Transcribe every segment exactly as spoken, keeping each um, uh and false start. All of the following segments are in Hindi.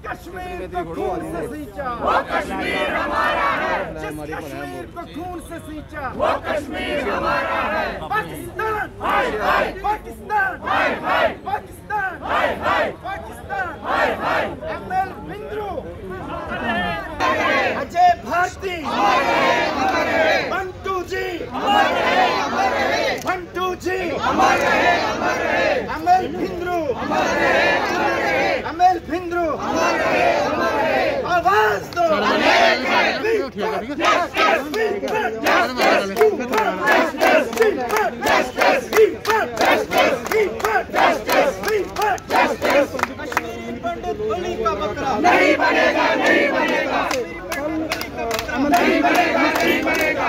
कश्मीर को खून से सींचा वो कश्मीर हमारा है। जिस कश्मीर को खून से सींचा वो कश्मीर हमारा है। पाकिस्तान हाय हाय, पाकिस्तान हाय हाय, पाकिस्तान हाय हाय, पाकिस्तान हाय हाय। ML Bindru, Ajay Bharati, Bantu ji, Bantu ji, ML Bindru, ML Bindru, आवाज दो। पंडित बलि का बकरा नहीं बनेगा, नहीं बनेगा, नहीं बनेगा, नहीं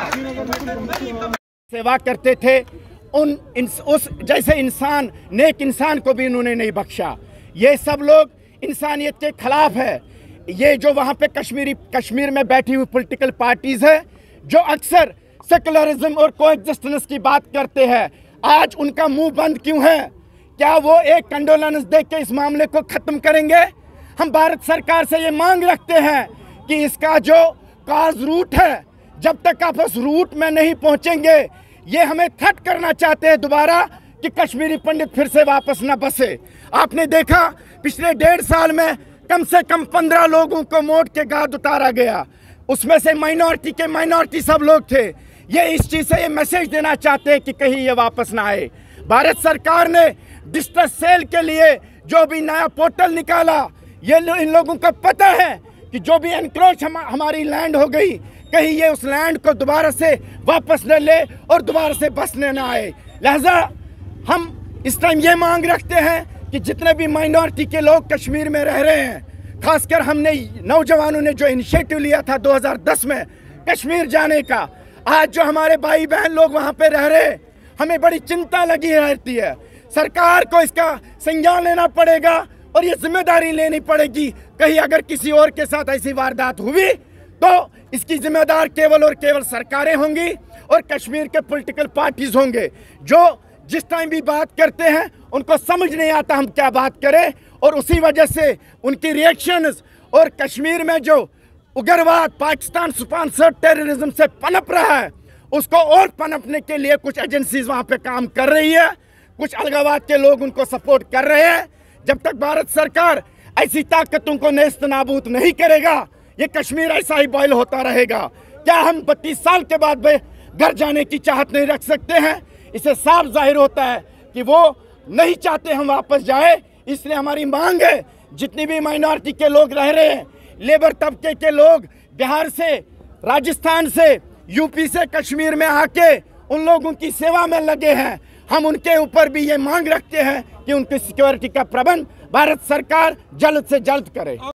बनेगा। सेवा करते थे उन इंस, उस जैसे इंसान, नेक इंसान को भी इन्होंने नहीं बख्शा। ये सब लोग इंसानियत के खिलाफ है। ये जो वहाँ पे कश्मीरी कश्मीर में बैठी हुई पॉलिटिकल पार्टीज है जो अक्सर सेकुलरिज्म और कोएग्जिस्टेंस की बात करते हैं, आज उनका मुंह बंद क्यों है? क्या वो एक कंडोलेंस दे के इस मामले को ख़त्म करेंगे? हम भारत सरकार से ये मांग रखते हैं कि इसका जो काज रूट है, जब तक आप उस रूट में नहीं पहुंचेंगे, ये हमें थट करना चाहते हैं दोबारा कि कश्मीरी पंडित फिर से वापस न बसे। आपने देखा पिछले डेढ़ साल में कम से कम पंद्रह लोगों को मौत के घाट उतारा गया, उसमें से माइनॉरिटी के माइनॉरिटी सब लोग थे। ये इस चीज़ से ये मैसेज देना चाहते हैं कि कहीं ये वापस ना आए। भारत सरकार ने डिस्ट्रेस सेल के लिए जो भी नया पोर्टल निकाला, ये लो, इन लोगों को पता है कि जो भी एनक्रोच हम, हमारी लैंड हो गई, कहीं ये उस लैंड को दोबारा से वापस न ले और दोबारा से बसने ना आए। लिहाजा हम इस टाइम ये मांग रखते हैं कि जितने भी माइनॉरिटी के लोग कश्मीर में रह रहे हैं, खासकर हमने नौजवानों ने जो इनिशिएटिव लिया था दो हज़ार दस में कश्मीर जाने का, आज जो हमारे भाई बहन लोग वहाँ पे रह रहे, हमें बड़ी चिंता लगी रहती है। सरकार को इसका संज्ञान लेना पड़ेगा और ये जिम्मेदारी लेनी पड़ेगी। कहीं अगर किसी और के साथ ऐसी वारदात हुई तो इसकी जिम्मेदार केवल और केवल सरकारें होंगी और कश्मीर के पॉलिटिकल पार्टीज होंगे, जो जिस टाइम भी बात करते हैं उनको समझ नहीं आता हम क्या बात करें, और उसी वजह से उनकी रिएक्शंस और कश्मीर में जो उग्रवाद पाकिस्तान स्पॉन्सर्ड टेररिज्म से पनप रहा है, उसको और पनपने के लिए कुछ एजेंसीज वहाँ पे काम कर रही है, कुछ अलगावाद के लोग उनको सपोर्ट कर रहे हैं। जब तक भारत सरकार ऐसी ताकतों को नेस्त नाबूद नहीं करेगा, ये कश्मीर ऐसा ही बॉयल होता रहेगा। क्या हम बत्तीस साल के बाद घर जाने की चाहत नहीं रख सकते हैं? इससे साफ जाहिर होता है कि वो नहीं चाहते हम वापस जाए। इसलिए हमारी मांग है, जितनी भी माइनॉरिटी के लोग रह रहे हैं, लेबर तबके के लोग बिहार से, राजस्थान से, यूपी से कश्मीर में आके उन लोगों की सेवा में लगे हैं, हम उनके ऊपर भी ये मांग रखते हैं कि उनकी सिक्योरिटी का प्रबंध भारत सरकार जल्द से जल्द करे।